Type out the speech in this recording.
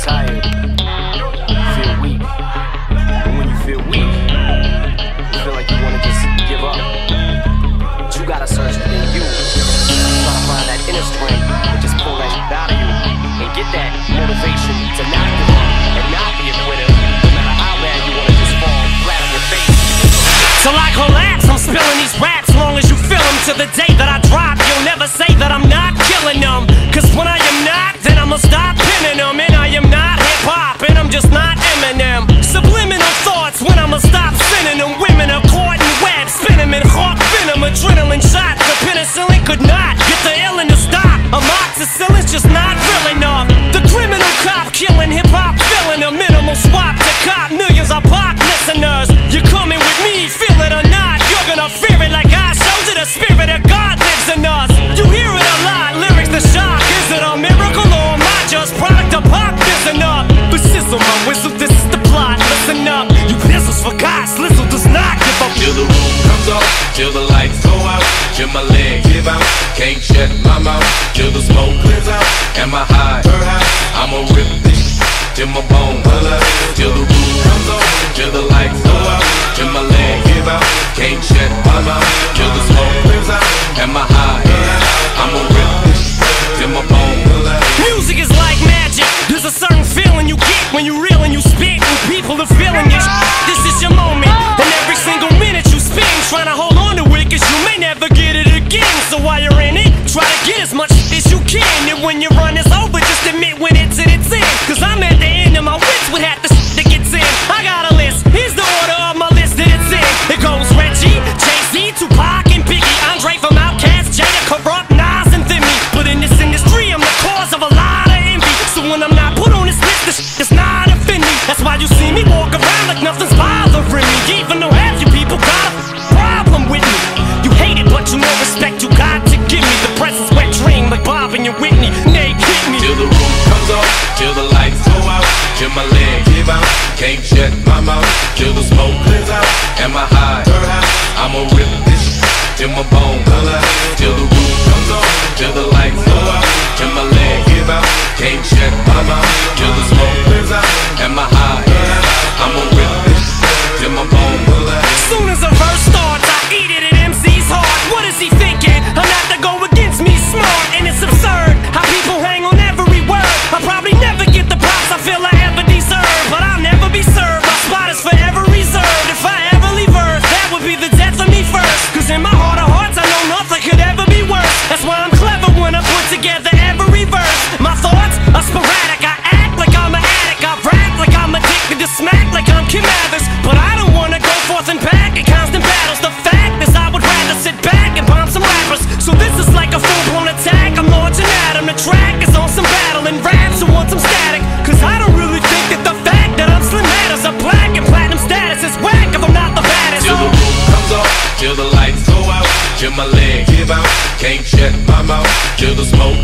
tired, you feel weak. And when you feel weak, you feel like you wanna just give up. But you gotta search within you. Try to find that inner strength and just pull that shit out of you and get that motivation to not give up and not be a quitter, no matter how bad you wanna just fall flat on your face. Till I collapse, I'm spilling these raps long as you feel them. To the day that I drop, you'll never say that I'm not killing them. Cause when I am not, then I'ma stop pinning them. And I am not hip-hop, and I'm just not Eminem. Subliminal thoughts when I'ma stop sending them. Women are caught in webs, spin them in hawk venom. Adrenaline shots, the penicillin could not get the illin' to stop. Amoxicillin's just not real enough. The criminal cop killing hip-hop, filling a minimal swap to cop millions of pop listeners. You're coming with me, feel it or not, you're gonna fear it like I showed you. The spirit of God lives in us. You hear it a lot, lyrics the shock. Is it a miracle or am I just product of pop? Listen up, but sizzle my whistle, this is the plot. Listen up, you pistols for God, Slizzle does not give up. Till the roof comes off, till the lights go out, till my legs give out, can't shut my mouth, till the smoke clears out. Am I high? I'ma rip this till my bone holler. Till the roof comes off, till the lights go out, till my legs give out, can't shut my mouth, till the smoke clears out. Am I high? I'ma rip this till my bone holler. Music is like magic. There's a certain feeling you get when you reel and you spit, and people are feeling it. This is your moment, and every single minute you spend trying to hold on to it, cause you may never get it again. So while you're in it, try to get as much as you can. And when your run is over, just admit when it's in its end. Cause I'm at the end of my wits with half the shit that gets in. I got a list, here's the order of my list that it's in. It goes Reggie, Jay-Z, Tupac, and Biggie, Andre from Outkast, Jada, Corrupt, Nas, and Thimmy. But in this industry, I'm the cause of a lot of envy. So when I'm not put on this list, this shit does not offend me. That's why you see me walk around like nothing's bothering me. Even though half you people got a problem with me. You hate it, but you know respect you got to give me. The presence wet dream like Bob and your Whitney. Nate hit me. Till the roof comes off, till the lights go out, till my legs give out, can't shut my mouth, till the smoke clears out. Am I high? I'ma rip this till my bone holler. Till the roof comes off, till the lights go out, till my legs give out, can't shut my mouth, till the smoke clears out. Am I high? I'ma rip this till my bone holler. Soon as a verse starts, I eat it at MC's heart. What is he thinking? I'm not to go against me, smart, and it's absurd how people hang on every word. I'll probably never get the props I feel I ever deserve, but I'll never be served. My spot is forever reserved. If I ever leave Earth, that would be the death of me first. Cause in my heart of hearts, I know nothing could ever be worse. That's why I'm clever when I put together every verse. My thoughts are sporadic. I act like I'm an addict. I rap like I'm addicted to smack like I'm Kim Mathers. But I don't wanna go forth and back in constant battles. The fact is I would rather sit back and bomb some rappers. So this is like a full-blown attack. I'm launching at 'em. The track is on some battle and raps who want some static. Cause I don't really think that the fact that I'm slim matters. A black and platinum status is whack if I'm not the baddest. Till the roof comes off, till the lights go out, till my legs give out, can't shut my mouth, till the smoke